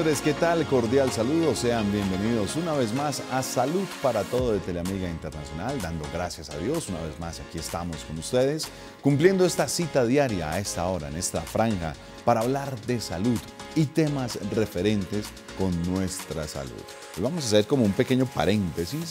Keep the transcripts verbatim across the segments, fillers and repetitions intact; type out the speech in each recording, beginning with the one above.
señores, ¿qué tal? Cordial saludo, sean bienvenidos una vez más a Salud para Todo de Teleamiga Internacional, dando gracias a Dios, una vez más aquí estamos con ustedes, cumpliendo esta cita diaria a esta hora, en esta franja, para hablar de salud y temas referentes con nuestra salud. Hoy vamos a hacer como un pequeño paréntesis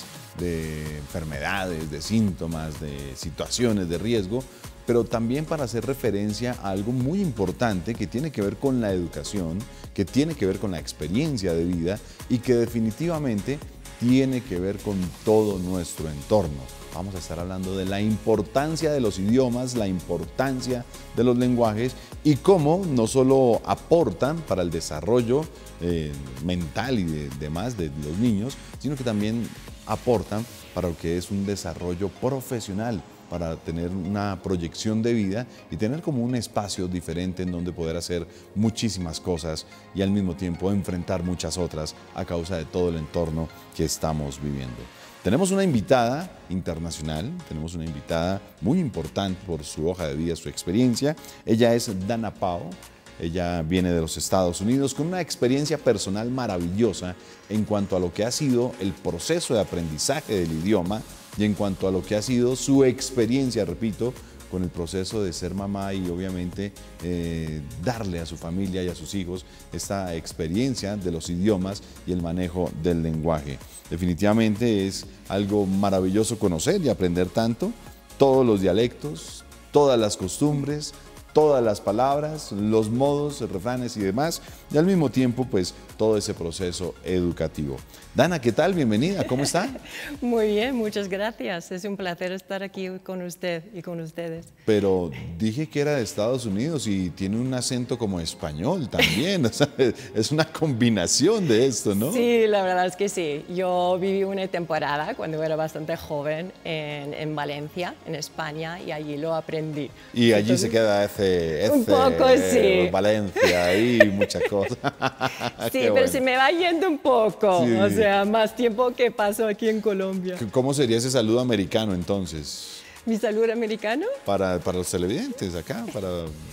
de enfermedades, de síntomas, de situaciones de riesgo, pero también para hacer referencia a algo muy importante que tiene que ver con la educación, que tiene que ver con la experiencia de vida y que definitivamente tiene que ver con todo nuestro entorno. Vamos a estar hablando de la importancia de los idiomas, la importancia de los lenguajes y cómo no solo aportan para el desarrollo eh, mental y de, demás de los niños, sino que también aportan para lo que es un desarrollo profesional, para tener una proyección de vida y tener como un espacio diferente en donde poder hacer muchísimas cosas y al mismo tiempo enfrentar muchas otras a causa de todo el entorno que estamos viviendo. Tenemos una invitada internacional, tenemos una invitada muy importante por su hoja de vida, su experiencia. Ella es Dana Pao. Ella viene de los Estados Unidos con una experiencia personal maravillosa en cuanto a lo que ha sido el proceso de aprendizaje del idioma y en cuanto a lo que ha sido su experiencia, repito, con el proceso de ser mamá y obviamente eh, darle a su familia y a sus hijos esta experiencia de los idiomas y el manejo del lenguaje. Definitivamente es algo maravilloso conocer y aprender tanto, todos los dialectos, todas las costumbres, todas las palabras, los modos, refranes y demás, y al mismo tiempo, pues, todo ese proceso educativo. Dana, ¿qué tal? Bienvenida, ¿cómo está? Muy bien, muchas gracias. Es un placer estar aquí con usted y con ustedes. Pero dije que era de Estados Unidos y tiene un acento como español también, o sea, es una combinación de esto, ¿no? Sí, la verdad es que sí. Yo viví una temporada cuando era bastante joven en, en Valencia, en España, y allí lo aprendí. Y allí Entonces, se queda ese, ese un poco, sí. Valencia y muchas cosas. Sí, pero bueno. Se me va yendo un poco, sí. O sea, más tiempo que paso aquí en Colombia. ¿Cómo sería ese saludo americano entonces? ¿Mi saludo americano? Para, para los televidentes acá, para...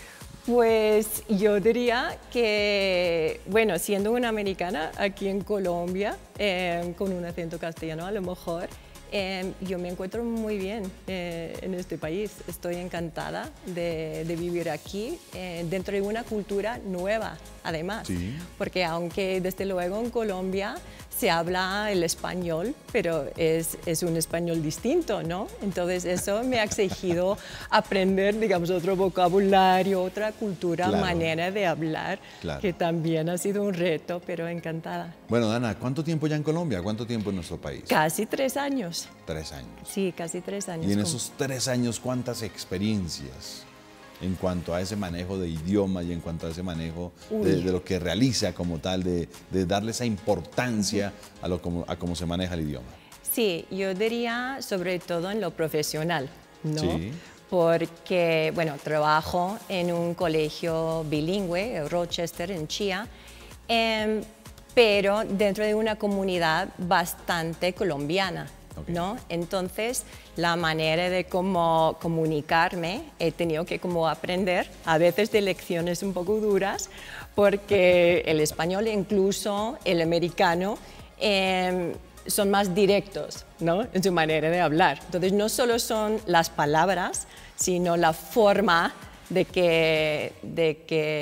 Pues yo diría que, bueno, siendo una americana aquí en Colombia, eh, con un acento castellano a lo mejor, eh, yo me encuentro muy bien eh, en este país. Estoy encantada de, de vivir aquí, eh, dentro de una cultura nueva, además. Sí. Porque aunque desde luego en Colombia se habla el español, pero es, es un español distinto, ¿no? Entonces eso me ha exigido aprender, digamos, otro vocabulario, otra cultura, claro. manera de hablar, claro. que también ha sido un reto, pero encantada. Bueno, Dana, ¿cuánto tiempo ya en Colombia? ¿Cuánto tiempo en nuestro país? Casi tres años. Tres años. Sí, casi tres años. Y en esos tres años, ¿cuántas experiencias en cuanto a ese manejo de idioma y en cuanto a ese manejo de, de lo que realiza como tal, de, de darle esa importancia a, lo, como, a cómo se maneja el idioma? Sí, yo diría sobre todo en lo profesional, ¿no? Sí. Porque, bueno, trabajo en un colegio bilingüe, Rochester, en Chía, eh, pero dentro de una comunidad bastante colombiana. Okay. ¿No? Entonces, la manera de cómo comunicarme he tenido que como aprender, a veces de lecciones un poco duras, porque el español e incluso el americano eh, son más directos, ¿no? En su manera de hablar. Entonces, no solo son las palabras, sino la forma de que, de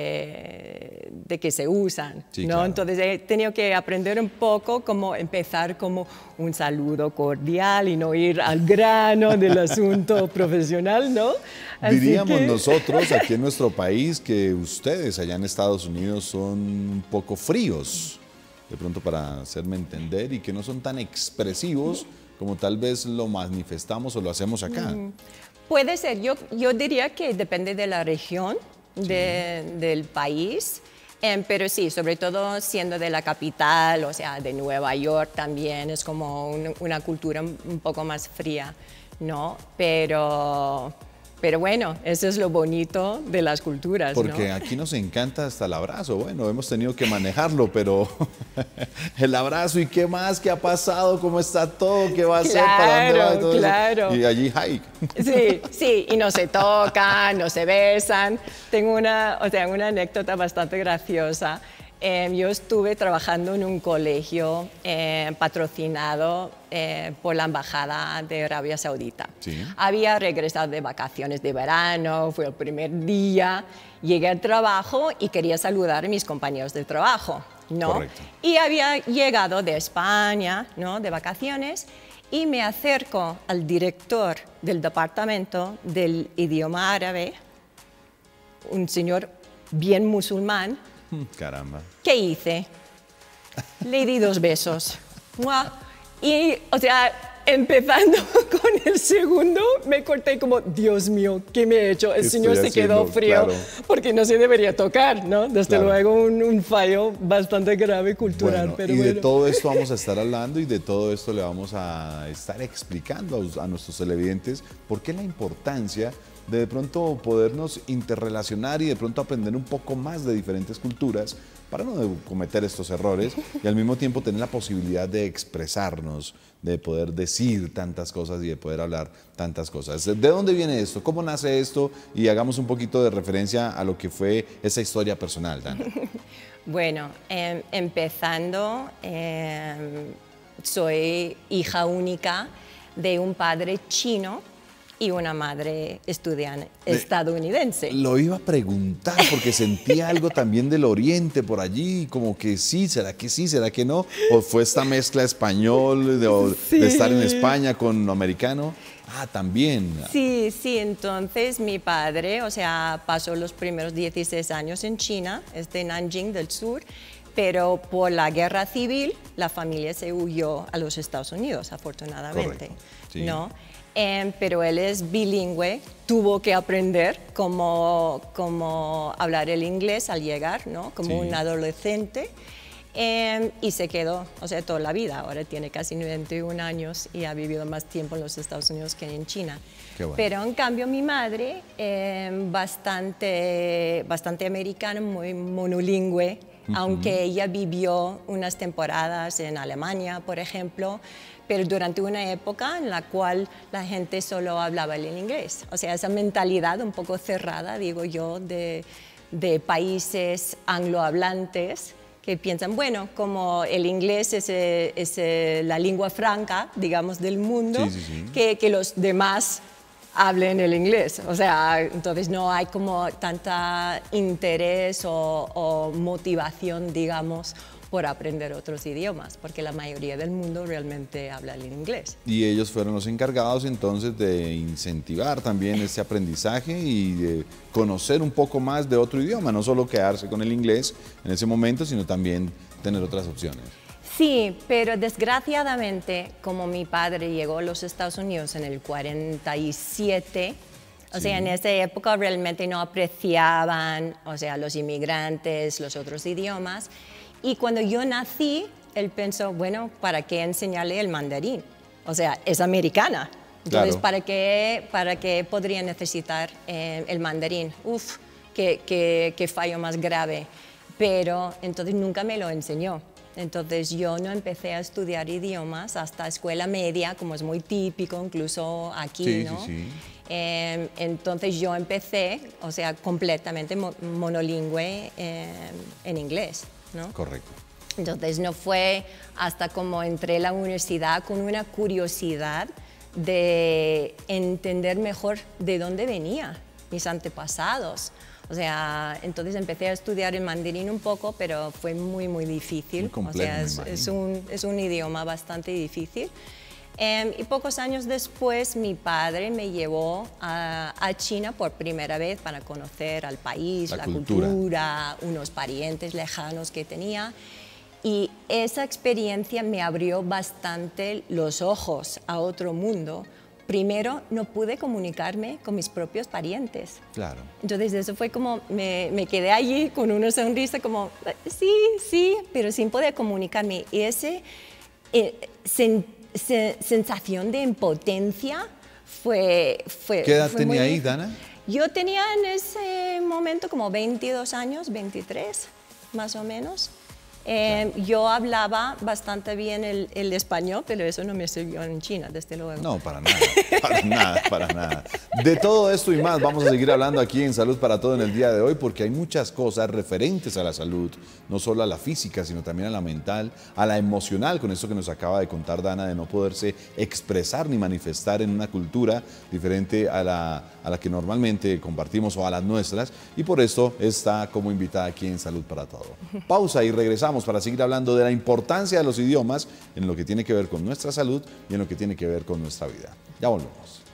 que, de que se usan, sí, ¿no? Claro. Entonces he tenido que aprender un poco cómo empezar como un saludo cordial y no ir al grano del asunto profesional, ¿no? Así Diríamos que... nosotros aquí en nuestro país que ustedes allá en Estados Unidos son un poco fríos, de pronto para hacerme entender, y que no son tan expresivos como tal vez lo manifestamos o lo hacemos acá. Mm. Puede ser, yo, yo diría que depende de la región, de, sí. del país, eh, pero sí, sobre todo siendo de la capital, o sea, de Nueva York también, es como un, una cultura un, un poco más fría, ¿no? Pero, pero bueno, eso es lo bonito de las culturas, Porque ¿no? aquí nos encanta hasta el abrazo, bueno, hemos tenido que manejarlo, pero el abrazo, ¿y qué más? ¿Qué ha pasado? ¿Cómo está todo? ¿Qué va a hacer? ¿Para dónde va? Todo claro. Eso. Y allí, ¡ay! Sí, sí, y no se tocan, no se besan. Tengo una, o sea, una anécdota bastante graciosa. Eh, yo estuve trabajando en un colegio eh, patrocinado eh, por la Embajada de Arabia Saudita. Sí. Había regresado de vacaciones de verano, fue el primer día, llegué al trabajo y quería saludar a mis compañeros de trabajo, ¿no? Correcto. Y había llegado de España, ¿no?, de vacaciones, y me acerco al director del departamento del idioma árabe, un señor bien musulmán. Caramba. ¿Qué hice? Le di dos besos. ¡Mua! Y, o sea, empezando con el segundo, me corté como, Dios mío, ¿qué me he hecho? El ¿Qué señor estoy se quedó haciendo? frío, Claro. porque no se debería tocar, ¿no? Desde Claro. luego un, un fallo bastante grave cultural. Bueno, pero y bueno. de todo esto vamos a estar hablando y de todo esto le vamos a estar explicando a, a nuestros televidentes por qué la importancia de de pronto podernos interrelacionar y de pronto aprender un poco más de diferentes culturas para no cometer estos errores y al mismo tiempo tener la posibilidad de expresarnos, de poder decir tantas cosas y de poder hablar tantas cosas. ¿De dónde viene esto? ¿Cómo nace esto? Y hagamos un poquito de referencia a lo que fue esa historia personal, Dana. Bueno, eh, empezando, eh, soy hija única de un padre chino y una madre estudiante estadounidense. Lo iba a preguntar porque sentía algo también del oriente por allí, como que sí, ¿será que sí, será que no? ¿O fue esta mezcla español de, o Sí. de estar en España con americano? Ah, también. Sí, sí, entonces mi padre, o sea, pasó los primeros dieciséis años en China, es de Nanjing del sur, pero por la guerra civil la familia se huyó a los Estados Unidos, afortunadamente. Correcto, sí. ¿No? Eh, pero él es bilingüe, tuvo que aprender cómo, cómo hablar el inglés al llegar, ¿no? Como Sí. un adolescente. Eh, y se quedó, o sea, toda la vida. Ahora tiene casi noventa y un años y ha vivido más tiempo en los Estados Unidos que en China. Qué bueno. Pero en cambio mi madre, eh, bastante, bastante americana, muy monolingüe, uh-huh. aunque ella vivió unas temporadas en Alemania, por ejemplo, pero durante una época en la cual la gente solo hablaba el inglés. O sea, esa mentalidad un poco cerrada, digo yo, de, de países anglohablantes que piensan, bueno, como el inglés es, es la lengua franca, digamos, del mundo, sí, sí, sí. Que, que los demás hablen el inglés. O sea, entonces no hay como tanta interés o, o motivación, digamos, por aprender otros idiomas, porque la mayoría del mundo realmente habla el inglés. Y ellos fueron los encargados entonces de incentivar también ese aprendizaje y de conocer un poco más de otro idioma, no solo quedarse con el inglés en ese momento, sino también tener otras opciones. Sí, pero desgraciadamente, como mi padre llegó a los Estados Unidos en el cuarenta y siete, o sí. sea, en esa época realmente no apreciaban, o sea, los inmigrantes, los otros idiomas. Y cuando yo nací, él pensó, bueno, ¿para qué enseñarle el mandarín? O sea, es americana. Entonces, claro. ¿para qué, para qué podría necesitar eh, el mandarín? Uf, qué, qué, qué fallo más grave. Pero entonces nunca me lo enseñó. Entonces yo no empecé a estudiar idiomas hasta escuela media, como es muy típico, incluso aquí, sí, ¿no? Sí, sí. Eh, entonces yo empecé, o sea, completamente mo monolingüe eh, en inglés, ¿no? Correcto. Entonces no fue hasta como entré a la universidad con una curiosidad de entender mejor de dónde venía mis antepasados. O sea, entonces empecé a estudiar el mandarín un poco, pero fue muy, muy difícil. Muy complejo, o sea, es, es, un, es un idioma bastante difícil. Eh, y pocos años después, mi padre me llevó a, a China por primera vez para conocer al país, la, la cultura. cultura, unos parientes lejanos que tenía. Y esa experiencia me abrió bastante los ojos a otro mundo. Primero, no pude comunicarme con mis propios parientes. Claro. Entonces, eso fue como, me, me quedé allí con una sonrisa como, sí, sí, pero sin poder comunicarme. Y ese eh, sen, se, sensación de impotencia fue... fue ¿Qué edad fue tenía muy, ahí, Dana? Yo tenía en ese momento como veintidós años, veintitrés, más o menos. Eh, claro. Yo hablaba bastante bien el, el español, pero eso no me sirvió en China, desde luego. No, para nada, para nada, para nada. De todo esto y más vamos a seguir hablando aquí en Salud para Todo en el día de hoy, porque hay muchas cosas referentes a la salud, no solo a la física, sino también a la mental, a la emocional, con esto que nos acaba de contar Dana, de no poderse expresar ni manifestar en una cultura diferente a la, a la que normalmente compartimos o a las nuestras, y por esto está como invitada aquí en Salud para Todo. Pausa y regresamos para seguir hablando de la importancia de los idiomas en lo que tiene que ver con nuestra salud y en lo que tiene que ver con nuestra vida. Ya volvemos.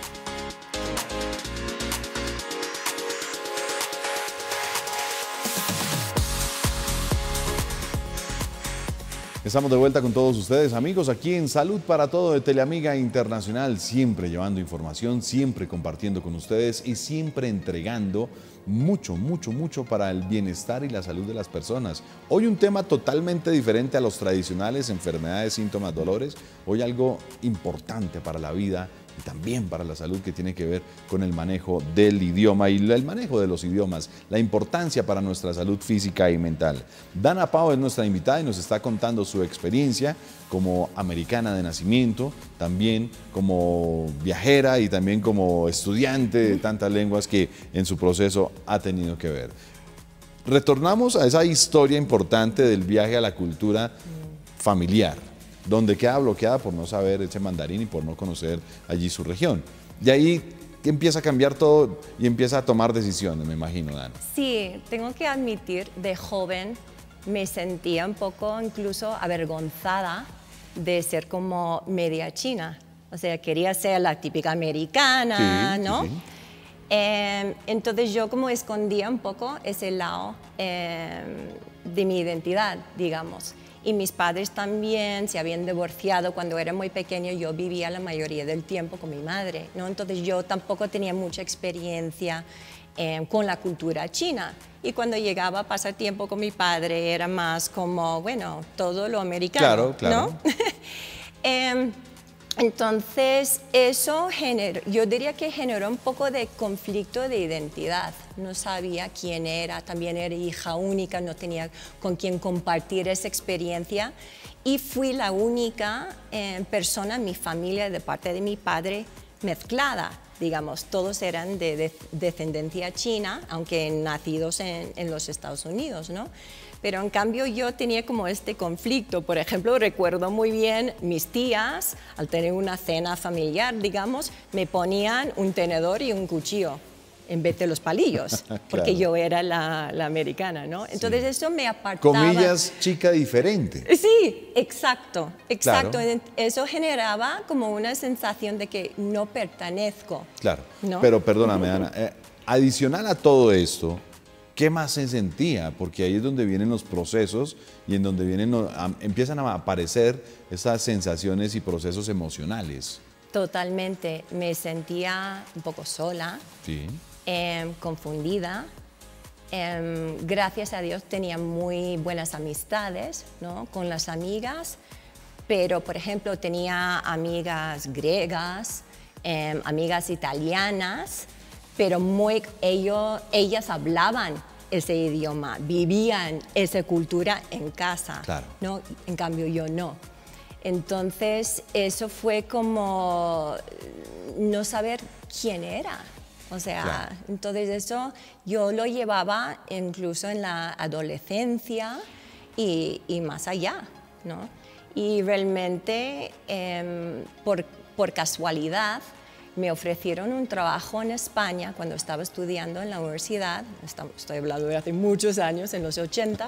Estamos de vuelta con todos ustedes, amigos, aquí en Salud para Todo de Teleamiga Internacional, siempre llevando información, siempre compartiendo con ustedes y siempre entregando mucho, mucho, mucho para el bienestar y la salud de las personas. Hoy un tema totalmente diferente a los tradicionales, enfermedades, síntomas, dolores. Hoy algo importante para la vida y también para la salud, que tiene que ver con el manejo del idioma y el manejo de los idiomas, la importancia para nuestra salud física y mental. Dana Pau es nuestra invitada y nos está contando su experiencia como americana de nacimiento, también como viajera y también como estudiante de tantas lenguas que en su proceso ha tenido que ver. Retornamos a esa historia importante del viaje a la cultura familiar, donde queda bloqueada por no saber ese mandarín y por no conocer allí su región. Y ahí empieza a cambiar todo y empieza a tomar decisiones, me imagino, Dana. Sí, tengo que admitir, de joven me sentía un poco incluso avergonzada de ser como media china. O sea, quería ser la típica americana, Sí, ¿no? sí, sí. Eh, entonces yo como escondía un poco ese lado eh, de mi identidad, digamos. Y mis padres también se habían divorciado cuando era muy pequeño. Yo vivía la mayoría del tiempo con mi madre, ¿no? Entonces yo tampoco tenía mucha experiencia eh, con la cultura china. Y cuando llegaba a pasar tiempo con mi padre era más como, bueno, todo lo americano, Claro, claro. ¿no? eh, Entonces, eso generó, yo diría que generó un poco de conflicto de identidad. No sabía quién era, también era hija única, no tenía con quién compartir esa experiencia. Y fui la única eh, persona en mi familia, de parte de mi padre, mezclada. Digamos, todos eran de, de descendencia china, aunque nacidos en, en los Estados Unidos, ¿no? Pero en cambio yo tenía como este conflicto. Por ejemplo, recuerdo muy bien mis tías, al tener una cena familiar, digamos, me ponían un tenedor y un cuchillo en vez de los palillos, Claro. porque yo era la, la americana, ¿no? Entonces Sí. eso me apartaba. Comillas, chica diferente. Sí, exacto, exacto. Claro. Eso generaba como una sensación de que no pertenezco. Claro, ¿No? pero perdóname, Ana, eh, adicional a todo esto, ¿qué más se sentía? Porque ahí es donde vienen los procesos y en donde vienen, a, empiezan a aparecer esas sensaciones y procesos emocionales. Totalmente, me sentía un poco sola, Sí. eh, confundida. Eh, gracias a Dios tenía muy buenas amistades, ¿no? Con las amigas, pero por ejemplo tenía amigas griegas, eh, amigas italianas, pero muy, ellos, ellas hablaban ese idioma, vivían esa cultura en casa, Claro. ¿no? En cambio yo no. Entonces eso fue como no saber quién era. O sea, Claro. entonces eso yo lo llevaba incluso en la adolescencia y, y más allá, ¿no? Y realmente eh, por, por casualidad me ofrecieron un trabajo en España cuando estaba estudiando en la universidad, estoy hablando de hace muchos años, en los ochenta,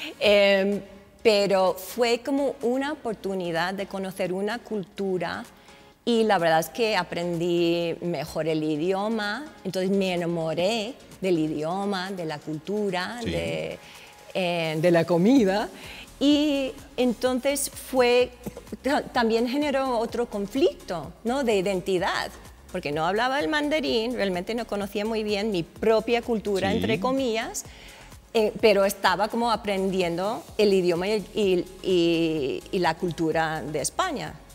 eh, pero fue como una oportunidad de conocer una cultura y la verdad es que aprendí mejor el idioma, entonces me enamoré del idioma, de la cultura, Sí. de, eh, de la comida. Y entonces fue, también generó otro conflicto, ¿no? De identidad, porque no hablaba el mandarín, realmente no conocía muy bien mi propia cultura, Sí. entre comillas, eh, pero estaba como aprendiendo el idioma y, y, y, y la cultura de España,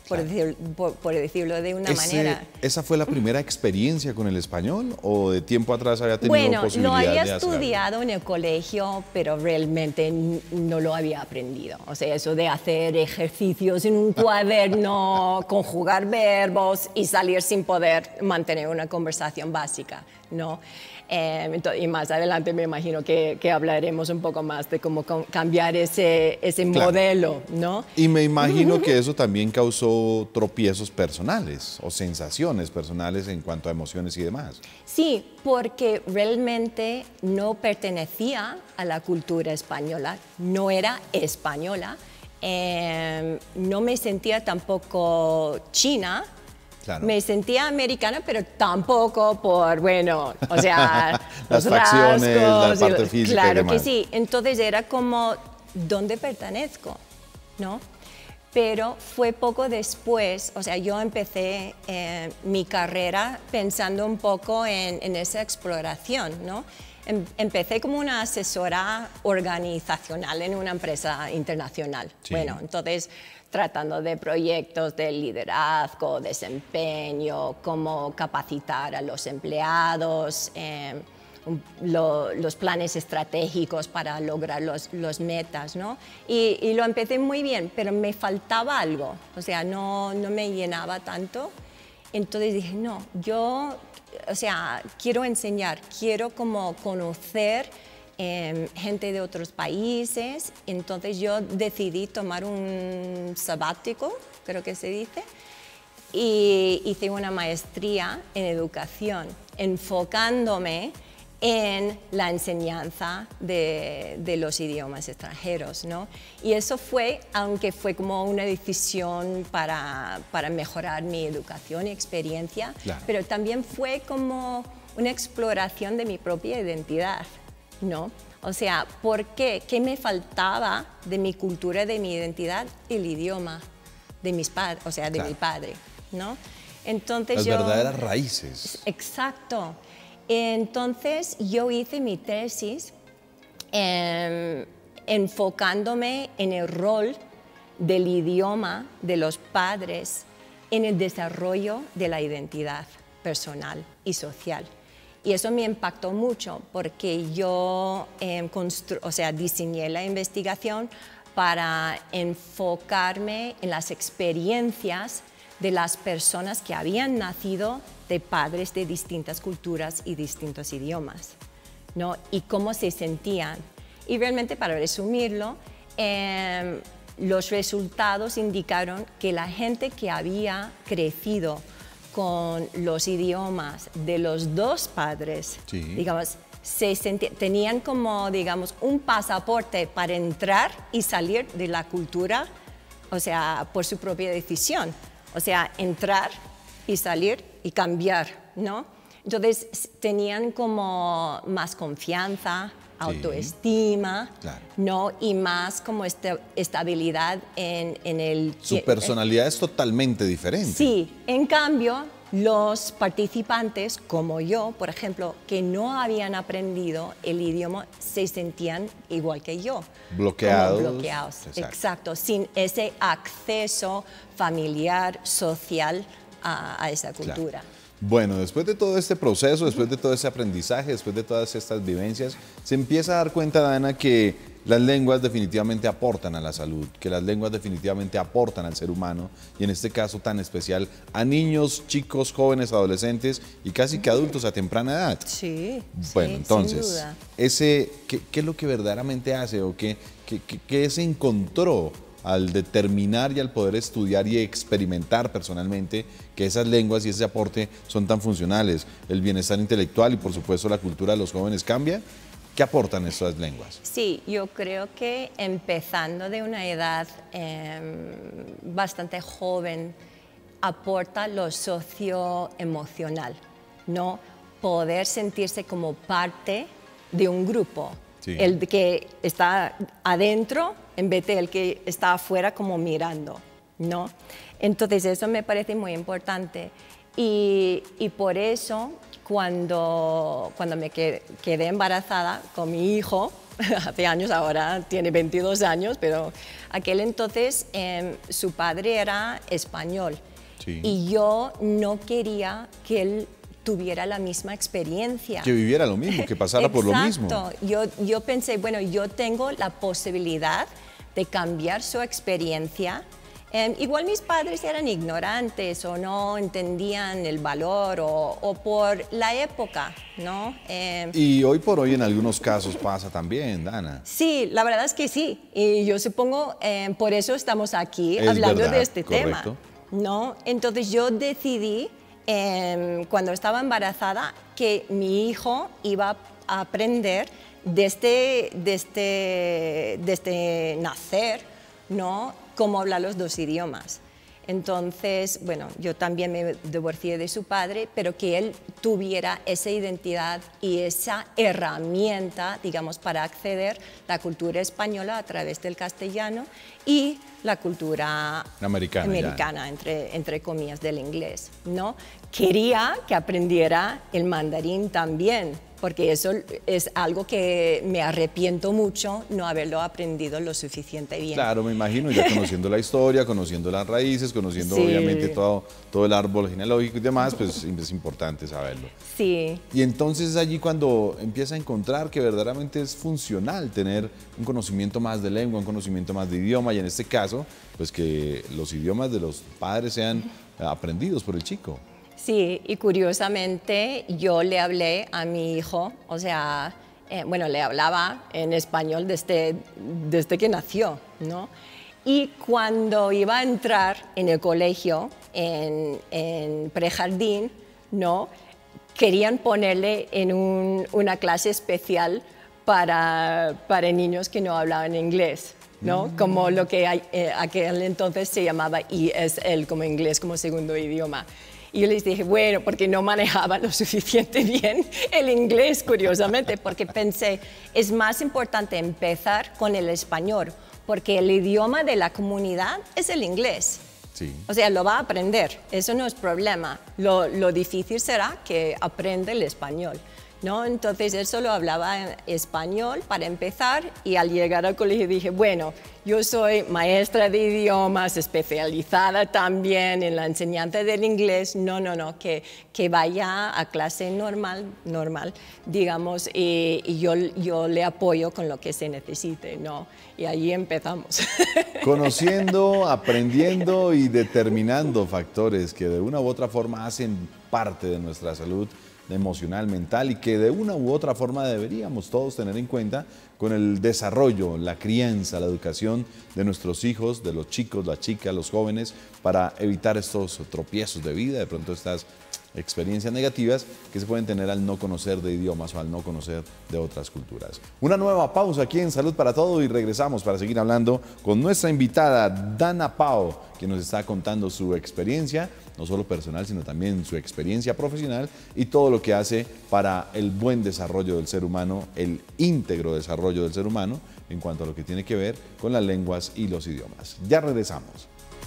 por, Claro. decir, por, por decirlo de una Ese- manera. ¿Esa fue la primera experiencia con el español o de tiempo atrás había tenido Bueno, lo posibilidad de había hacer algo? estudiado en el colegio, pero realmente n- no lo había aprendido. O sea, eso de hacer ejercicios en un cuaderno, conjugar verbos y salir sin poder mantener una conversación básica, ¿no? Eh, ento- y más adelante me imagino que, que hablaremos un poco más de cómo com- cambiar ese, ese Claro. modelo, ¿no? Y me imagino que eso también causó tropiezos personales o sensaciones personales en cuanto a emociones y demás. Sí, porque realmente no pertenecía a la cultura española, no era española, eh, no me sentía tampoco china, Claro. me sentía americana, pero tampoco por, bueno, o sea, Las los facciones, la rasgos y- parte física y Claro que demás. sí, entonces era como, ¿dónde pertenezco? ¿No? Pero fue poco después, o sea, yo empecé eh, mi carrera pensando un poco en, en esa exploración, ¿no? Em- empecé como una asesora organizacional en una empresa internacional. Sí. Bueno, entonces tratando de proyectos de liderazgo, desempeño, cómo capacitar a los empleados, eh, un- lo- los planes estratégicos para lograr los, los metas, ¿no? Y, y lo empecé muy bien, pero me faltaba algo, o sea, no, no me llenaba tanto. Entonces dije, no, yo, o sea, quiero enseñar, quiero como conocer eh, gente de otros países. Entonces yo decidí tomar un sabático, creo que se dice, y hice una maestría en educación, enfocándome en la enseñanza de, de los idiomas extranjeros, ¿no? Y eso fue, aunque fue como una decisión para, para mejorar mi educación y experiencia, Claro. pero también fue como una exploración de mi propia identidad, ¿no? O sea, ¿por qué? ¿Qué me faltaba de mi cultura, de mi identidad? El idioma de mis padres, o sea, de Claro. mi padre, ¿no? Entonces Las yo... verdaderas raíces. Exacto. Entonces yo hice mi tesis eh, enfocándome en el rol del idioma de los padres en el desarrollo de la identidad personal y social. Y eso me impactó mucho porque yo eh, constru- o sea, diseñé la investigación para enfocarme en las experiencias de las personas que habían nacido de padres de distintas culturas y distintos idiomas, ¿no? Y cómo se sentían. Y realmente, para resumirlo, eh, los resultados indicaron que la gente que había crecido con los idiomas de los dos padres, Sí. digamos, se sentía- tenían como, digamos, un pasaporte para entrar y salir de la cultura, o sea, por su propia decisión. O sea, entrar y salir y cambiar, ¿no? Entonces, s- tenían como más confianza, autoestima, Claro. ¿no? Y más como esta- estabilidad en, en el... Su personalidad es totalmente diferente. Sí, en cambio, los participantes, como yo, por ejemplo, que no habían aprendido el idioma, se sentían igual que yo. Bloqueados. Como bloqueados, Exacto. exacto, sin ese acceso familiar, social a, a esa Claro. cultura. Bueno, después de todo este proceso, después de todo ese aprendizaje, después de todas estas vivencias, se empieza a dar cuenta, Dana, que las lenguas definitivamente aportan a la salud, que las lenguas definitivamente aportan al ser humano y en este caso tan especial a niños, chicos, jóvenes, adolescentes y casi que adultos a temprana edad. Sí, Bueno, sí, entonces, sin duda. ese, ¿qué, qué es lo que verdaderamente hace o qué, qué, qué- qué se encontró al determinar y al poder estudiar y experimentar personalmente que esas lenguas y ese aporte son tan funcionales? El bienestar intelectual y por supuesto la cultura de los jóvenes cambia. ¿Qué aportan estas lenguas? Sí, yo creo que empezando de una edad eh, bastante joven aporta lo socioemocional, ¿no? Poder sentirse como parte de un grupo, Sí. el de que está adentro en vez de el que está afuera como mirando, ¿no? Entonces eso me parece muy importante y, y por eso cuando, cuando me qued- quedé embarazada con mi hijo, hace años, ahora tiene veintidós años, pero aquel entonces eh, su padre era español. Sí. Y yo no quería que él tuviera la misma experiencia. Que viviera lo mismo, que pasara por lo mismo. Exacto. Yo, yo pensé, bueno, yo tengo la posibilidad de cambiar su experiencia. Eh, igual mis padres eran ignorantes o no entendían el valor o, o por la época, ¿no? Eh, y hoy por hoy en algunos casos pasa también, Dana. Sí, la verdad es que sí. Y yo supongo, eh, por eso estamos aquí es hablando verdad, de este correcto. tema, ¿no? Entonces yo decidí, eh, cuando estaba embarazada, que mi hijo iba a aprender desde, desde, desde nacer, ¿no?, cómo hablar los dos idiomas. Entonces, bueno, yo también me divorcié de su padre, pero que él tuviera esa identidad y esa herramienta, digamos, para acceder a la cultura española a través del castellano y la cultura americana, americana entre, entre comillas, del inglés, ¿no? Quería que aprendiera el mandarín también, porque eso es algo que me arrepiento mucho no haberlo aprendido lo suficiente bien. Claro, me imagino, ya conociendo la historia, conociendo las raíces, conociendo sí. obviamente todo, todo el árbol genealógico y demás, pues es importante saberlo. Sí. Y entonces es allí cuando empieza a encontrar que verdaderamente es funcional tener un conocimiento más de lengua, un conocimiento más de idioma, y en este caso, pues que los idiomas de los padres sean aprendidos por el chico. Sí, y curiosamente yo le hablé a mi hijo, o sea, eh, bueno, le hablaba en español desde, desde que nació, ¿no? Y cuando iba a entrar en el colegio, en, en prejardín, ¿no?, querían ponerle en un, una clase especial para, para niños que no hablaban inglés, ¿no? Mm. Como lo que hay, eh, aquel entonces se llamaba E S L, como inglés como segundo idioma. Y yo les dije, bueno, porque no manejaba lo suficiente bien el inglés, curiosamente, porque pensé, es más importante empezar con el español, porque el idioma de la comunidad es el inglés. Sí. O sea, lo va a aprender, eso no es problema. Lo, lo difícil será que aprenda el español, ¿no? Entonces él solo hablaba en español para empezar, y al llegar al colegio dije, bueno, yo soy maestra de idiomas, especializada también en la enseñanza del inglés, no, no, no, que, que vaya a clase normal, normal, digamos, y, y yo, yo le apoyo con lo que se necesite, ¿no? Y ahí empezamos. Conociendo, aprendiendo y determinando factores que de una u otra forma hacen parte de nuestra salud emocional, mental, y que de una u otra forma deberíamos todos tener en cuenta con el desarrollo, la crianza, la educación de nuestros hijos, de los chicos, las chicas, los jóvenes, para evitar estos tropiezos de vida, de pronto estas experiencias negativas que se pueden tener al no conocer de idiomas o al no conocer de otras culturas. Una nueva pausa aquí en Salud para Todo y regresamos para seguir hablando con nuestra invitada Dana Pao, que nos está contando su experiencia, no solo personal, sino también su experiencia profesional y todo lo que hace para el buen desarrollo del ser humano, el íntegro desarrollo del ser humano en cuanto a lo que tiene que ver con las lenguas y los idiomas. Ya regresamos.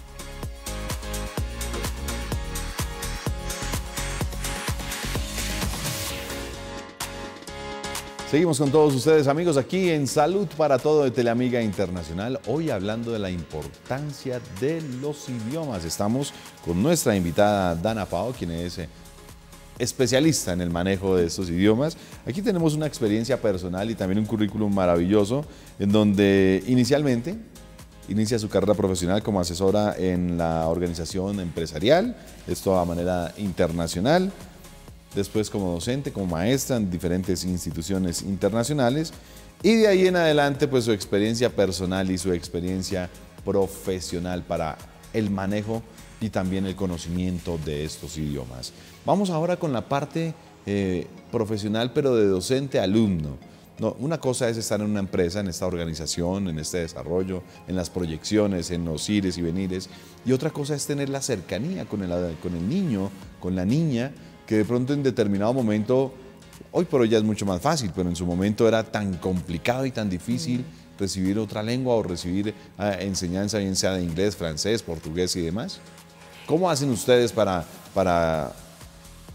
Seguimos con todos ustedes, amigos, aquí en Salud para Todo de Teleamiga Internacional, hoy hablando de la importancia de los idiomas. Estamos con nuestra invitada Dana Pao, quien es especialista en el manejo de estos idiomas. Aquí tenemos una experiencia personal y también un currículum maravilloso, en donde inicialmente inicia su carrera profesional como asesora en la organización empresarial, esto a manera internacional. Después como docente, como maestra en diferentes instituciones internacionales, y de ahí en adelante pues su experiencia personal y su experiencia profesional para el manejo y también el conocimiento de estos idiomas. Vamos ahora con la parte eh, profesional, pero de docente-alumno. No, una cosa es estar en una empresa, en esta organización, en este desarrollo, en las proyecciones, en los ires y venires, y otra cosa es tener la cercanía con el, con el niño, con la niña, que de pronto en determinado momento, hoy por hoy ya es mucho más fácil, pero en su momento era tan complicado y tan difícil mm. recibir otra lengua o recibir eh, enseñanza, bien sea de inglés, francés, portugués y demás. ¿Cómo hacen ustedes para, para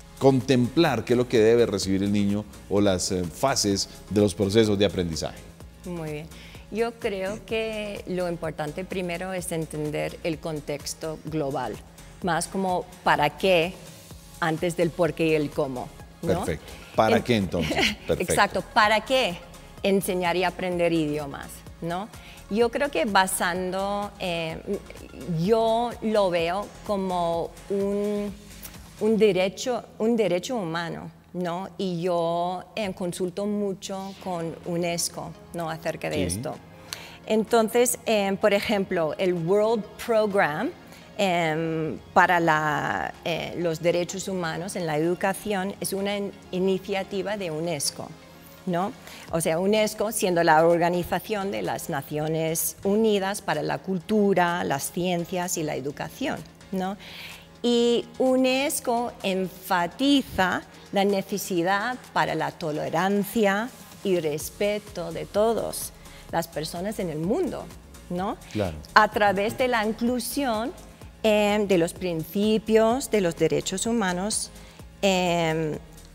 contemplar qué es lo que debe recibir el niño o las eh, fases de los procesos de aprendizaje? Muy bien. Yo creo que lo importante primero es entender el contexto global, más como para qué antes del por qué y el cómo, ¿no? Perfecto. ¿Para En- qué entonces? Perfecto. Exacto, ¿para qué enseñar y aprender idiomas, ¿no? Yo creo que basando, eh, yo lo veo como un, un derecho, un derecho humano, ¿no? Y yo eh, consulto mucho con UNESCO, ¿no? Acerca de Sí. esto. Entonces, eh, por ejemplo, el World Program eh, para la, eh, los derechos humanos en la educación es una in- iniciativa de UNESCO, ¿no? O sea, UNESCO siendo la Organización de las Naciones Unidas para la Cultura, las Ciencias y la Educación, ¿no? Y UNESCO enfatiza la necesidad para la tolerancia y respeto de todas las personas en el mundo, ¿no? Claro. A través de la inclusión eh, de los principios de los derechos humanos eh,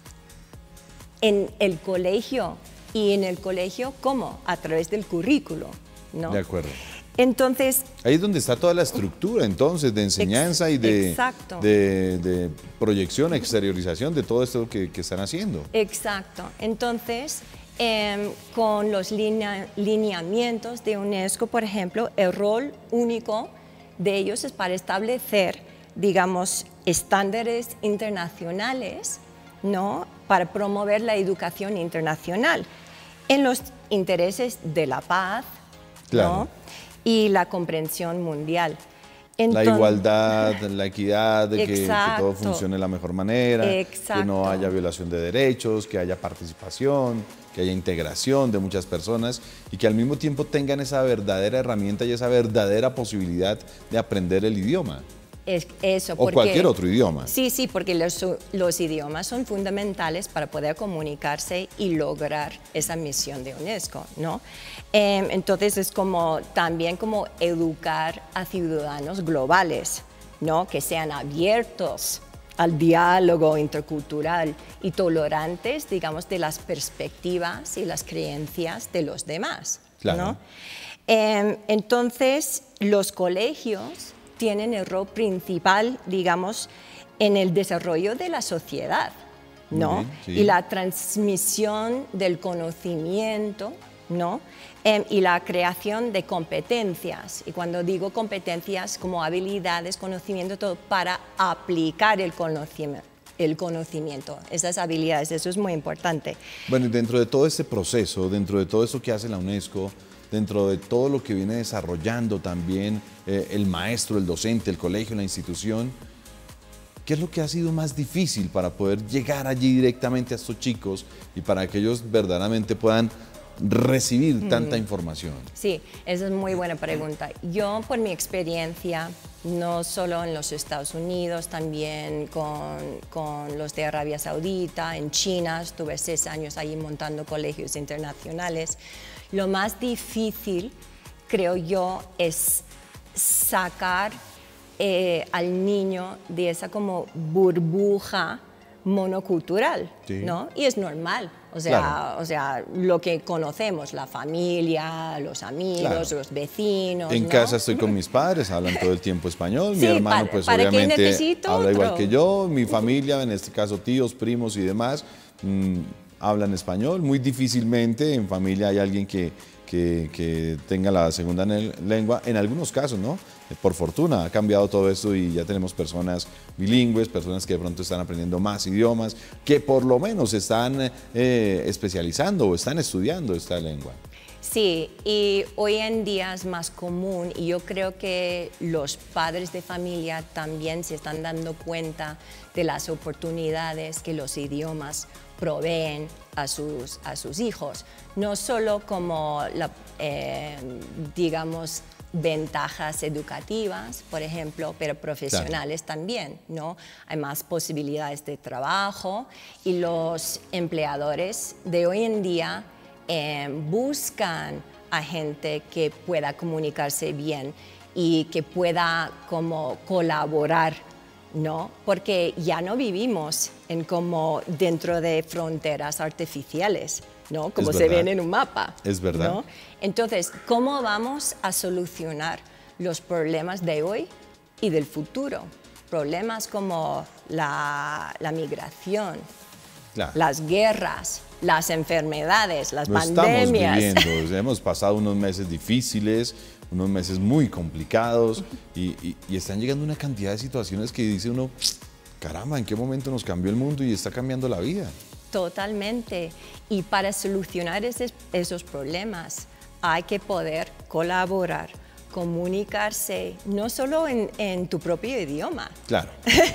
en el colegio. ¿Y en el colegio cómo? A través del currículo, ¿no? De acuerdo. Entonces, Ahí es donde está toda la estructura, entonces, de enseñanza y de, exacto. de, de proyección, exteriorización de todo esto que, que están haciendo. exacto. Entonces, em, con los linea- lineamientos de UNESCO, por ejemplo, el rol único de ellos es para establecer, digamos, estándares internacionales, ¿no? Para promover la educación internacional en los intereses de la paz, Claro. ¿no? Y la comprensión mundial. La Enton- igualdad, la equidad, de que, que todo Exacto. funcione de la mejor manera, que Exacto. no haya violación de derechos, que haya participación, que haya integración de muchas personas y que al mismo tiempo tengan esa verdadera herramienta y esa verdadera posibilidad de aprender el idioma Es eso, o porque- cualquier otro idioma. Sí, sí, porque los, los idiomas son fundamentales para poder comunicarse y lograr esa misión de UNESCO, ¿no? Eh, entonces es como también como educar a ciudadanos globales, ¿no? Que sean abiertos al diálogo intercultural y tolerantes, digamos, de las perspectivas y las creencias de los demás, Claro. ¿no? Eh, entonces, los colegios tienen el rol principal, digamos, en el desarrollo de la sociedad, ¿no? Muy bien, sí. Y la transmisión del conocimiento, ¿no? Em, y la creación de competencias. Y cuando digo competencias, como habilidades, conocimiento, todo, para aplicar el conocimiento. El conocimiento, esas habilidades, eso es muy importante. Bueno, y dentro de todo este proceso, dentro de todo eso que hace la UNESCO, dentro de todo lo que viene desarrollando también eh, el maestro, el docente, el colegio, la institución, ¿qué es lo que ha sido más difícil para poder llegar allí directamente a estos chicos y para que ellos verdaderamente puedan recibir tanta información? Sí, esa es muy buena pregunta. Yo, por mi experiencia, no solo en los Estados Unidos, también con, con los de Arabia Saudita, en China, estuve seis años ahí montando colegios internacionales. Lo más difícil, creo yo, es sacar eh, al niño de esa como burbuja monocultural, Sí. ¿no? Y es normal, o sea, Claro. o sea, lo que conocemos, la familia, los amigos, Claro. los vecinos, En ¿no? casa estoy con mis padres, hablan todo el tiempo español, mi Sí, hermano para- pues ¿para qué obviamente necesito habla igual otro? que yo, mi familia, en este caso tíos, primos y demás, mm, hablan español. Muy difícilmente en familia hay alguien que, que, que tenga la segunda ne- lengua, en algunos casos, ¿no? Eh, Por fortuna ha cambiado todo esto y ya tenemos personas bilingües, personas que de pronto están aprendiendo más idiomas, que por lo menos están eh, especializando o están estudiando esta lengua. Sí, y hoy en día es más común y yo creo que los padres de familia también se están dando cuenta de las oportunidades que los idiomas proveen a sus, a sus hijos, no solo como, la, eh, digamos, ventajas educativas, por ejemplo, pero profesionales también, ¿no? Hay más posibilidades de trabajo y los empleadores de hoy en día eh, buscan a gente que pueda comunicarse bien y que pueda como colaborar, ¿no? Porque ya no vivimos en como dentro de fronteras artificiales, ¿no? Como Es se verdad. ven en un mapa. Es verdad. ¿no? Entonces, ¿cómo vamos a solucionar los problemas de hoy y del futuro? Problemas como la, la migración, Claro. las guerras, las enfermedades, las Lo pandemias. estamos viviendo, hemos pasado unos meses difíciles, unos meses muy complicados y, y- y están llegando una cantidad de situaciones que dice uno, caramba, ¿en qué momento nos cambió el mundo y está cambiando la vida? Totalmente. Y para solucionar esos, esos problemas hay que poder colaborar, comunicarse, no solo en, en tu propio idioma. Claro,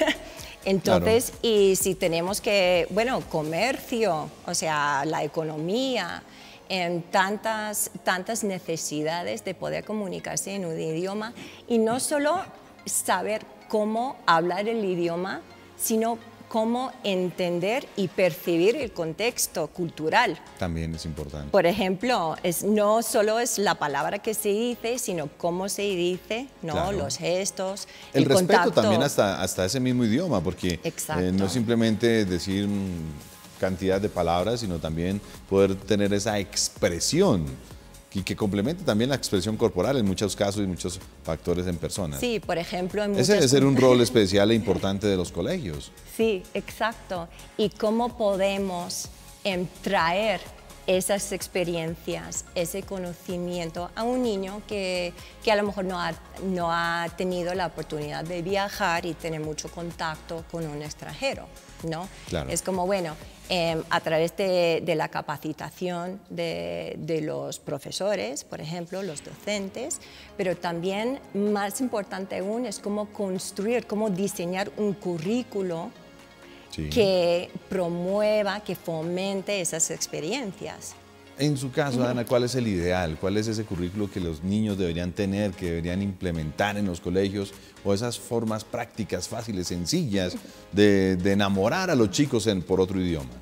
Entonces, y si tenemos que, bueno, comercio, o sea, la economía, en tantas, tantas necesidades de poder comunicarse en un idioma y no solo saber cómo hablar el idioma, sino cómo entender y percibir el contexto cultural. también es importante. Por ejemplo, es, no solo es la palabra que se dice, sino cómo se dice, ¿no? Claro. Los gestos, El, el, respeto contacto. también hasta, hasta ese mismo idioma, porque Exacto. eh, no simplemente decir mm, cantidad de palabras, sino también poder tener esa expresión y que complemente también la expresión corporal en muchos casos y muchos factores en personas. Sí, por ejemplo, en Ese debe muchas ser un rol especial e importante de los colegios. Sí, exacto. Y cómo podemos em, traer esas experiencias, ese conocimiento a un niño que, que a lo mejor no ha, no ha tenido la oportunidad de viajar y tener mucho contacto con un extranjero, ¿no? Claro. Es como, bueno, eh, a través de, de la capacitación de, de los profesores, por ejemplo, los docentes, pero también, más importante aún, es cómo construir, cómo diseñar un currículo Sí. que promueva, que fomente esas experiencias. En su caso, Ana, ¿cuál es el ideal? ¿Cuál es ese currículo que los niños deberían tener, que deberían implementar en los colegios? O esas formas prácticas, fáciles, sencillas de, de enamorar a los chicos en, por otro idioma.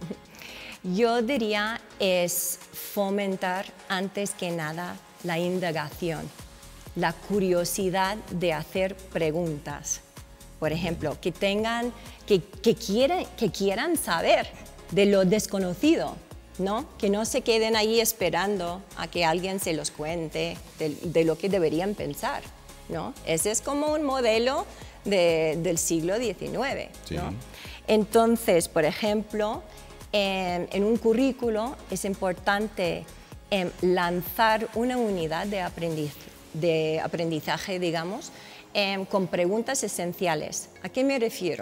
Yo diría es fomentar antes que nada la indagación, la curiosidad de hacer preguntas. Por ejemplo, que tengan, que, que, quieran, que quieran saber de lo desconocido, ¿no? Que no se queden ahí esperando a que alguien se los cuente de, de lo que deberían pensar, ¿no? Ese es como un modelo de, del siglo diecinueve, Sí. ¿no? Entonces, por ejemplo, en, en un currículo es importante eh, lanzar una unidad de, aprendiz, de aprendizaje, digamos, eh, con preguntas esenciales. ¿A qué me refiero?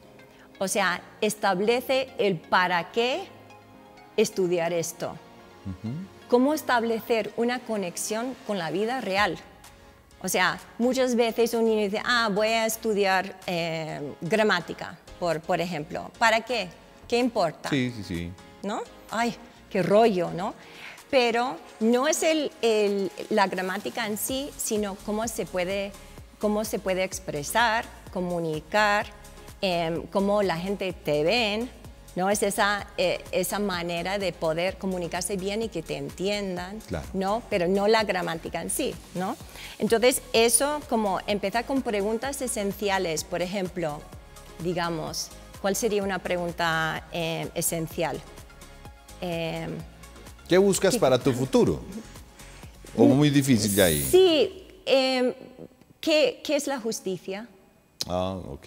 O sea, establece el para qué estudiar esto. Uh-huh. Cómo establecer una conexión con la vida real. O sea, muchas veces un niño dice, ah, voy a estudiar eh, gramática, por, por ejemplo. ¿Para qué? ¿Qué importa? Sí, sí, sí. ¿No? Ay, qué rollo, ¿no? Pero no es el, el, la gramática en sí, sino cómo se puede, cómo se puede expresar, comunicar, eh, cómo la gente te ve, ¿no? Es esa, eh, esa manera de poder comunicarse bien y que te entiendan, claro. ¿no? Pero no la gramática en sí, ¿no? Entonces, eso, como empezar con preguntas esenciales, por ejemplo, digamos, ¿cuál sería una pregunta eh, esencial? Eh, ¿Qué buscas ¿qué? para tu futuro? ¿O muy difícil de ahí? Sí, eh, ¿qué, ¿qué es la justicia? Ah, ok.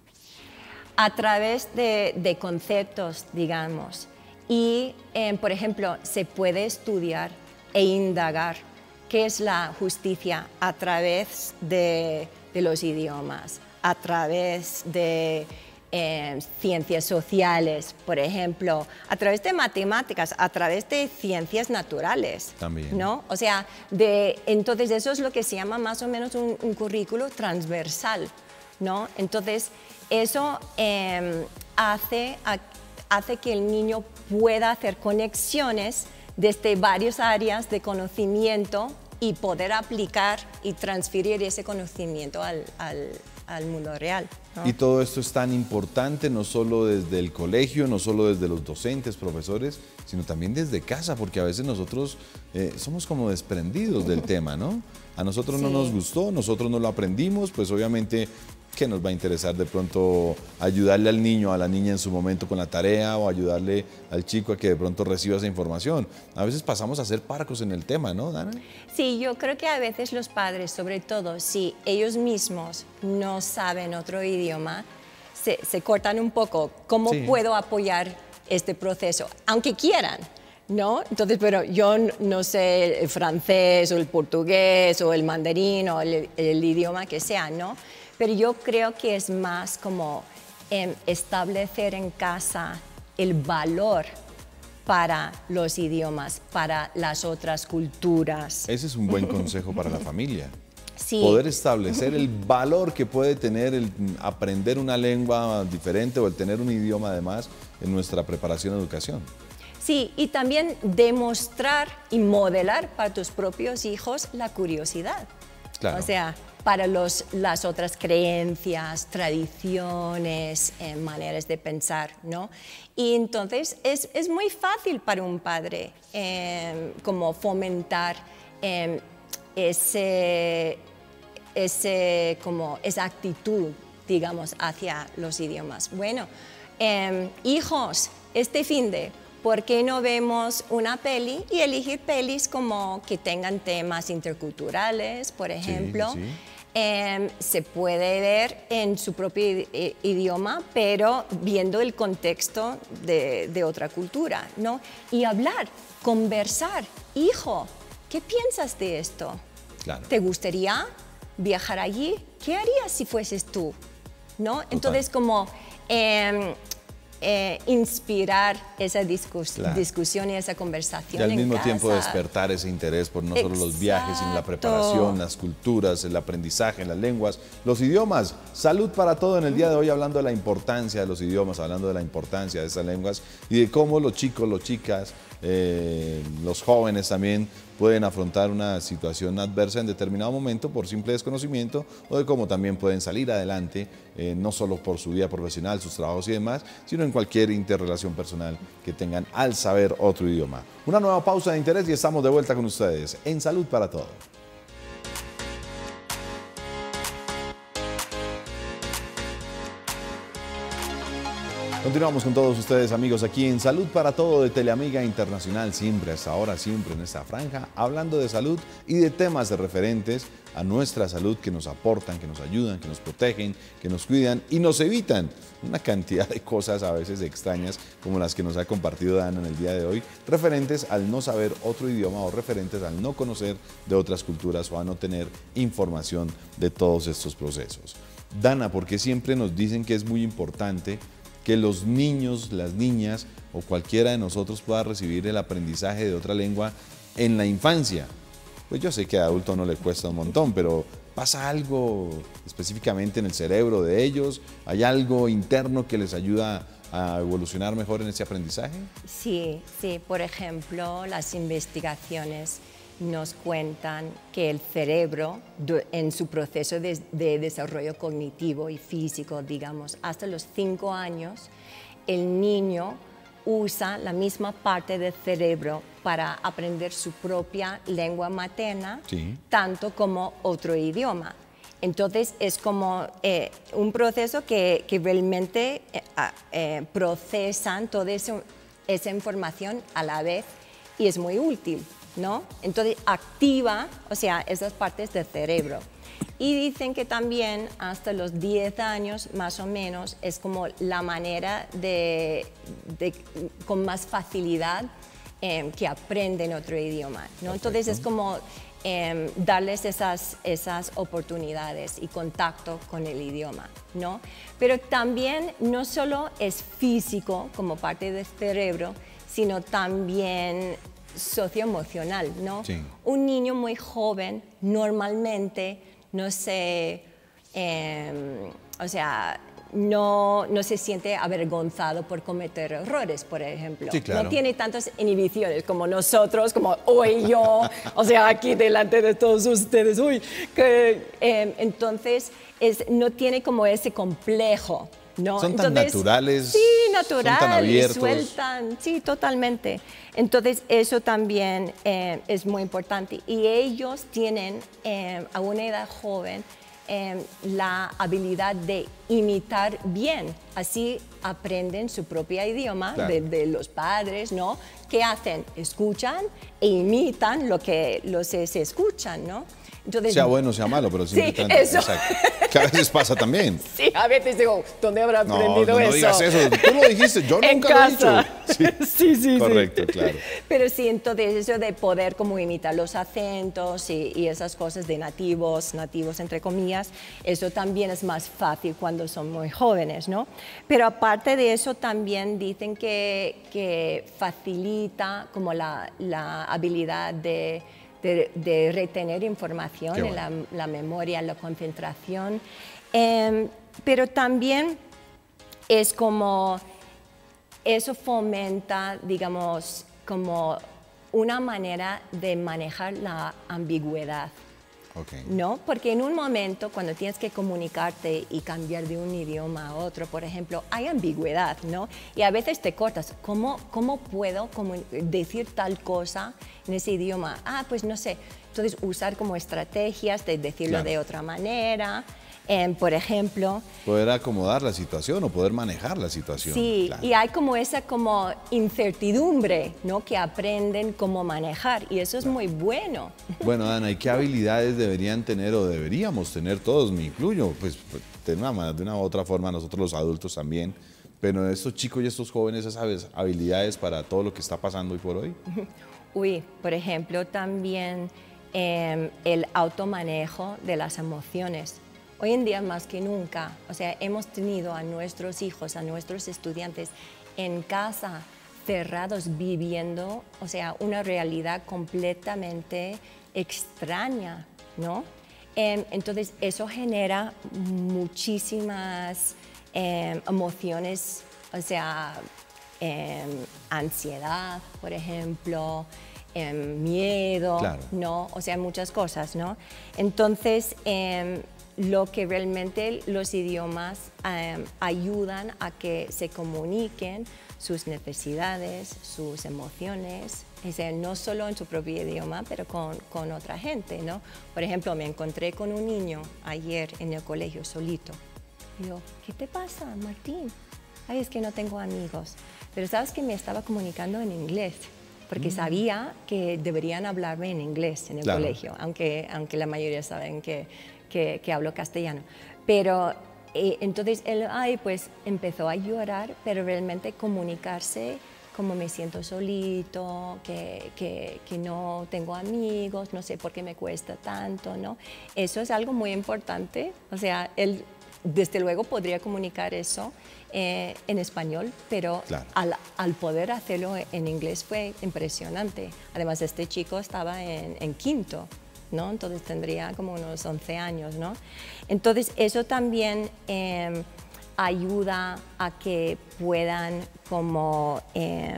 A través de, de conceptos, digamos. Y, eh, por ejemplo, se puede estudiar e indagar qué es la justicia a través de, de los idiomas, a través de eh, ciencias sociales, por ejemplo, a través de matemáticas, a través de ciencias naturales. También. ¿No? O sea, de, entonces eso es lo que se llama más o menos un, un currículo transversal, ¿no? Entonces, eso eh, hace, a, hace que el niño pueda hacer conexiones desde varias áreas de conocimiento y poder aplicar y transferir ese conocimiento al, al, al mundo real, ¿no? Y todo esto es tan importante, no solo desde el colegio, no solo desde los docentes, profesores, sino también desde casa, porque a veces nosotros eh, somos como desprendidos del tema, ¿no? A nosotros Sí. no nos gustó, nosotros no lo aprendimos, pues obviamente que nos va a interesar de pronto ayudarle al niño, a la niña en su momento con la tarea o ayudarle al chico a que de pronto reciba esa información. A veces pasamos a ser parcos en el tema, ¿no, Dana? Sí, yo creo que a veces los padres, sobre todo si ellos mismos no saben otro idioma, se, se cortan un poco. ¿Cómo sí. puedo apoyar este proceso? Aunque quieran, ¿no? Entonces, pero yo no sé el francés o el portugués o el mandarín o el, el idioma que sea, ¿no? Pero yo creo que es más como eh, establecer en casa el valor para los idiomas, para las otras culturas. Ese es un buen consejo para la familia. Sí. Poder establecer el valor que puede tener el aprender una lengua diferente o el tener un idioma además en nuestra preparación y educación. Sí, y también demostrar y modelar para tus propios hijos la curiosidad. Claro. O sea, para los, las otras creencias, tradiciones, eh, maneras de pensar, ¿no? Y entonces es, es muy fácil para un padre eh, como fomentar eh, ese, ese, como esa actitud, digamos, hacia los idiomas. Bueno, eh, hijos, este finde, ¿por qué no vemos una peli y elegir pelis como que tengan temas interculturales, por ejemplo? Sí, sí. Eh, se puede ver en su propio idioma, pero viendo el contexto de, de otra cultura, ¿no? Y hablar, conversar. Hijo, ¿qué piensas de esto? Claro. ¿Te gustaría viajar allí? ¿Qué harías si fueses tú? ¿No? Entonces, como eh, eh, inspirar esa discus claro. discusión y esa conversación. Y al mismo en tiempo casa. despertar ese interés por no Exacto. solo los viajes, sino la preparación, las culturas, el aprendizaje, las lenguas, los idiomas. Salud para todo en el día de hoy, hablando de la importancia de los idiomas, hablando de la importancia de esas lenguas y de cómo los chicos, las chicas, eh, los jóvenes también pueden afrontar una situación adversa en determinado momento por simple desconocimiento o de cómo también pueden salir adelante, eh, no solo por su vida profesional, sus trabajos y demás, sino en cualquier interrelación personal que tengan al saber otro idioma. Una nueva pausa de interés y estamos de vuelta con ustedes en Salud para Todo. Continuamos con todos ustedes, amigos, aquí en Salud para Todo de Teleamiga Internacional, siempre hasta ahora, siempre en esta franja, hablando de salud y de temas de referentes a nuestra salud que nos aportan, que nos ayudan, que nos protegen, que nos cuidan y nos evitan una cantidad de cosas a veces extrañas como las que nos ha compartido Dana en el día de hoy, referentes al no saber otro idioma o referentes al no conocer de otras culturas o a no tener información de todos estos procesos. Dana, ¿por qué siempre nos dicen que es muy importante que los niños, las niñas o cualquiera de nosotros pueda recibir el aprendizaje de otra lengua en la infancia? Pues yo sé que a adulto no le cuesta un montón, pero ¿pasa algo específicamente en el cerebro de ellos? ¿Hay algo interno que les ayuda a evolucionar mejor en ese aprendizaje? Sí, sí. Por ejemplo, las investigaciones nos cuentan que el cerebro, en su proceso de, de desarrollo cognitivo y físico, digamos, hasta los cinco años, el niño usa la misma parte del cerebro para aprender su propia lengua materna, sí. tanto como otro idioma. Entonces, es como eh, un proceso que, que realmente eh, eh, procesan toda esa, esa información a la vez y es muy útil, ¿no? Entonces activa, o sea, esas partes del cerebro. Y dicen que también hasta los diez años, más o menos, es como la manera de, de con más facilidad eh, que aprenden otro idioma, ¿no? Entonces es como eh, darles esas, esas oportunidades y contacto con el idioma, ¿no? Pero también no solo es físico como parte del cerebro, sino también socioemocional, ¿no? Sí. Un niño muy joven normalmente no se, eh, o sea, no, no se siente avergonzado por cometer errores, por ejemplo. Sí, claro. No tiene tantas inhibiciones como nosotros, como hoy yo, o sea, aquí delante de todos ustedes, uy, que, eh, entonces es, no tiene como ese complejo. ¿No? Son tan Entonces, naturales, sí, natural, son tan abiertos. Y sueltan, sí, totalmente. Entonces eso también eh, es muy importante. Y ellos tienen eh, a una edad joven eh, la habilidad de imitar bien. Así aprenden su propio idioma, claro, de, de los padres, ¿no? ¿Qué hacen? Escuchan e imitan lo que los, se, se escuchan, ¿no? Entonces, sea bueno, sea malo, pero siempre sí, tan, eso. Exacto. Que a veces pasa también. Sí, a veces digo, ¿dónde habrá No, aprendido no, no eso? digas eso. Tú lo dijiste, yo En nunca casa. lo he dicho. Sí, sí, correcto, sí. claro. Pero sí, entonces eso de poder como imitar los acentos y, y esas cosas de nativos, nativos entre comillas, eso también es más fácil cuando son muy jóvenes, ¿no? Pero aparte de eso también dicen que, que facilita como la, la habilidad de De, de retener información, Qué en bueno. la, la memoria, la concentración, eh, pero también es como, eso fomenta, digamos, como una manera de manejar la ambigüedad. Okay. ¿No? Porque en un momento, cuando tienes que comunicarte y cambiar de un idioma a otro, por ejemplo, hay ambigüedad, ¿no? Y a veces te cortas. ¿Cómo, cómo puedo decir tal cosa en ese idioma? Ah, pues no sé. Entonces, usar como estrategias de decirlo Claro. de otra manera. Eh, por ejemplo... Poder acomodar la situación o poder manejar la situación. Sí, claro. y hay como esa como incertidumbre, ¿no? Que aprenden cómo manejar, y eso es muy bueno. Bueno, Dana, ¿y qué habilidades deberían tener o deberíamos tener todos? Me incluyo, pues de una, de una u otra forma nosotros los adultos también, pero estos chicos y estos jóvenes, esas habilidades para todo lo que está pasando hoy por hoy. Uy, por ejemplo, también eh, el automanejo de las emociones. Hoy en día más que nunca, o sea, hemos tenido a nuestros hijos, a nuestros estudiantes en casa, cerrados, viviendo, o sea, una realidad completamente extraña, ¿no? Eh, entonces, eso genera muchísimas eh, emociones, o sea, eh, ansiedad, por ejemplo, eh, miedo, Claro. ¿no? O sea, muchas cosas, ¿no? Entonces, eh, lo que realmente los idiomas eh, ayudan a que se comuniquen sus necesidades, sus emociones, o sea, no solo en su propio idioma, pero con, con otra gente, ¿no? Por ejemplo, me encontré con un niño ayer en el colegio solito. Y yo, ¿qué te pasa, Martín? Ay, es que no tengo amigos. Pero sabes que me estaba comunicando en inglés, porque mm. sabía que deberían hablarme en inglés en el claro. colegio, aunque, aunque la mayoría saben que, que, que hablo castellano. Pero eh, entonces él, ay, pues empezó a llorar, pero realmente comunicarse como me siento solito, que, que, que no tengo amigos, no sé por qué me cuesta tanto, ¿no? Eso es algo muy importante, o sea, él desde luego podría comunicar eso eh, en español, pero claro. al, al poder hacerlo en inglés fue impresionante. Además, este chico estaba en, en quinto, ¿no? Entonces tendría como unos once años, ¿no? Entonces eso también eh, ayuda a que puedan como eh,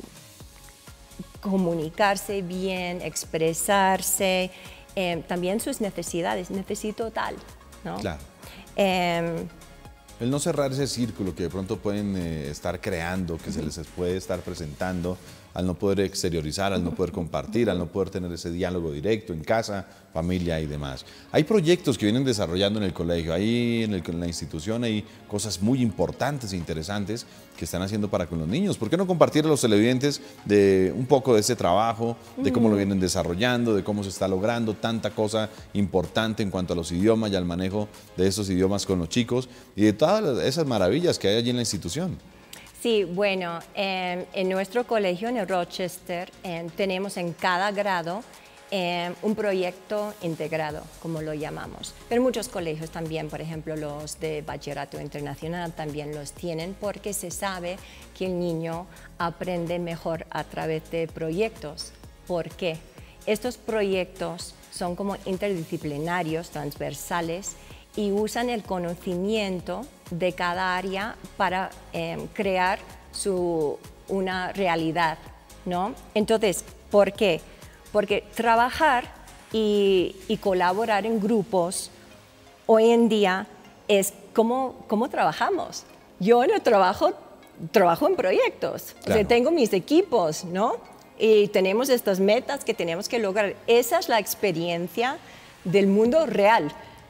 comunicarse bien, expresarse, eh, también sus necesidades. Necesito tal, ¿no? Claro. Eh, El no cerrar ese círculo que de pronto pueden eh, estar creando, que uh-huh. se les puede estar presentando, al no poder exteriorizar, al no poder compartir, al no poder tener ese diálogo directo en casa, familia y demás. Hay proyectos que vienen desarrollando en el colegio, ahí en, el, en la institución hay cosas muy importantes e interesantes que están haciendo para con los niños. ¿Por qué no compartir a los televidentes de un poco de ese trabajo, de cómo lo vienen desarrollando, de cómo se está logrando tanta cosa importante en cuanto a los idiomas y al manejo de esos idiomas con los chicos y de todas esas maravillas que hay allí en la institución? Sí, bueno, eh, en nuestro colegio, en el Rochester, eh, tenemos en cada grado eh, un proyecto integrado, como lo llamamos. Pero muchos colegios también, por ejemplo, los de bachillerato internacional también los tienen porque se sabe que el niño aprende mejor a través de proyectos. ¿Por qué? Estos proyectos son como interdisciplinarios, transversales, y usan el conocimiento de cada área para eh, crear su, una realidad, ¿no? Entonces, ¿por qué? Porque trabajar y, y colaborar en grupos hoy en día es como, como trabajamos. Yo en el trabajo trabajo en proyectos, claro. O sea, tengo mis equipos, ¿no? Y tenemos estas metas que tenemos que lograr. Esa es la experiencia del mundo real.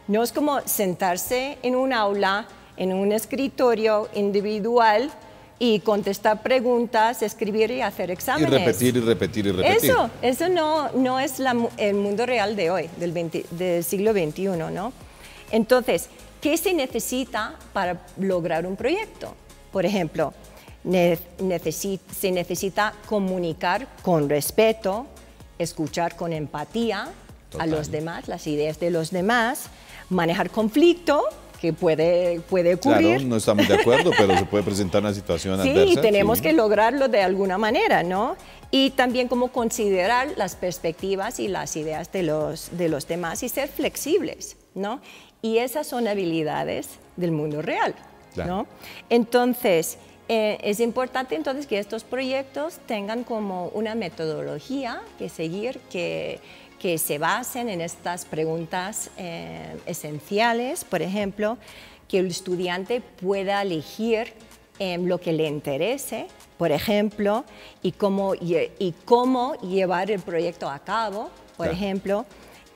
No es como sentarse en un aula, en un escritorio individual y contestar preguntas, escribir y hacer exámenes. Y repetir y repetir y repetir. Eso, eso no, no es la, el mundo real de hoy, del, veinte, del siglo veintiuno, ¿no? Entonces, ¿qué se necesita para lograr un proyecto? Por ejemplo, ne necesit se necesita comunicar con respeto, escuchar con empatía Total. a los demás, las ideas de los demás, manejar conflicto, que puede, puede ocurrir. Claro, no estamos de acuerdo, pero se puede presentar una situación sí, adversa. Y tenemos sí. que lograrlo de alguna manera, ¿no? Y también como considerar las perspectivas y las ideas de los, de los demás y ser flexibles, ¿no? Y esas son habilidades del mundo real, claro. ¿no? Entonces, eh, es importante entonces que estos proyectos tengan como una metodología que seguir, que que se basen en estas preguntas eh, esenciales, por ejemplo, que el estudiante pueda elegir eh, lo que le interese, por ejemplo, y cómo, y, y cómo llevar el proyecto a cabo, por claro. ejemplo,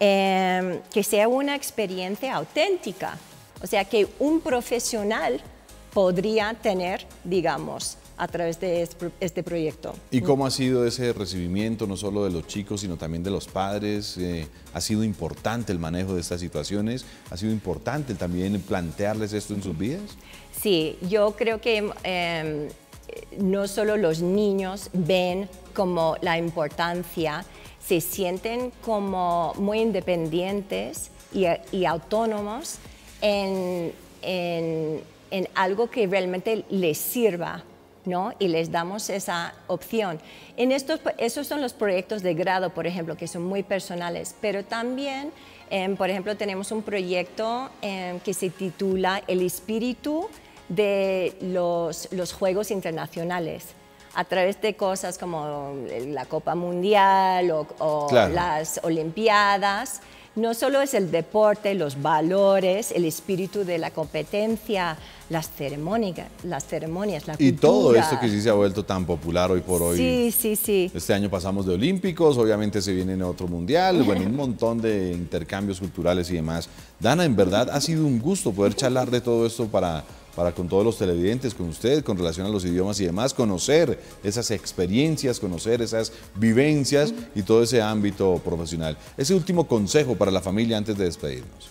eh, que sea una experiencia auténtica, o sea, que un profesional podría tener, digamos, a través de este proyecto. ¿Y cómo ha sido ese recibimiento, no solo de los chicos, sino también de los padres? Eh, ¿Ha sido importante el manejo de estas situaciones? ¿Ha sido importante también plantearles esto en sus vidas? Sí, yo creo que eh, no solo los niños ven como la importancia, se sienten como muy independientes y, y autónomos en, en, en algo que realmente les sirva, ¿no? Y les damos esa opción. En estos, esos son los proyectos de grado, por ejemplo, que son muy personales, pero también, eh, por ejemplo, tenemos un proyecto eh, que se titula El espíritu de los, los Juegos Internacionales, a través de cosas como la Copa Mundial o, o claro. las Olimpiadas. No solo es el deporte, los valores, el espíritu de la competencia, las ceremonias, las ceremonias, la cultura. Y todo esto que sí se ha vuelto tan popular hoy por hoy. Sí, sí, sí. Este año pasamos de olímpicos, obviamente se viene otro mundial, bueno, un montón de intercambios culturales y demás. Dana, en verdad ha sido un gusto poder charlar de todo esto para... para con todos los televidentes, con usted, con relación a los idiomas y demás, conocer esas experiencias, conocer esas vivencias y todo ese ámbito profesional. Ese último consejo para la familia antes de despedirnos.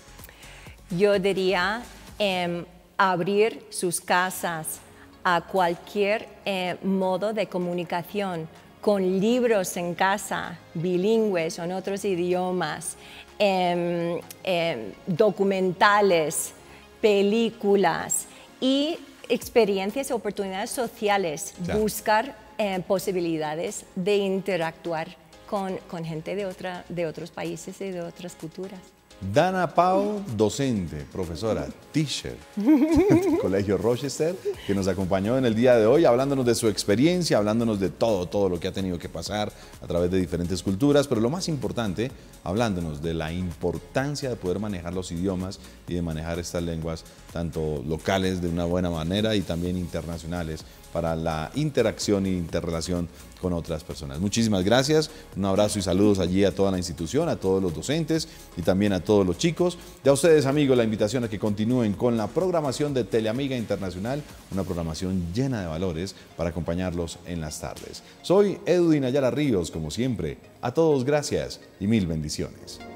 Yo diría eh, abrir sus casas a cualquier eh, modo de comunicación, con libros en casa, bilingües o en otros idiomas, eh, eh, documentales, películas, y experiencias y oportunidades sociales, claro. buscar eh, posibilidades de interactuar con, con gente de, otra, de otros países y de otras culturas. Dana Pau, docente, profesora, teacher del Colegio Rochester, que nos acompañó en el día de hoy hablándonos de su experiencia, hablándonos de todo, todo lo que ha tenido que pasar a través de diferentes culturas, pero lo más importante, hablándonos de la importancia de poder manejar los idiomas y de manejar estas lenguas, tanto locales de una buena manera y también internacionales, para la interacción e interrelación con otras personas. Muchísimas gracias, un abrazo y saludos allí a toda la institución, a todos los docentes y también a todos los chicos. Y a ustedes, amigos, la invitación a que continúen con la programación de Teleamiga Internacional, una programación llena de valores para acompañarlos en las tardes. Soy Edwin Ayala Ríos, como siempre. A todos gracias y mil bendiciones.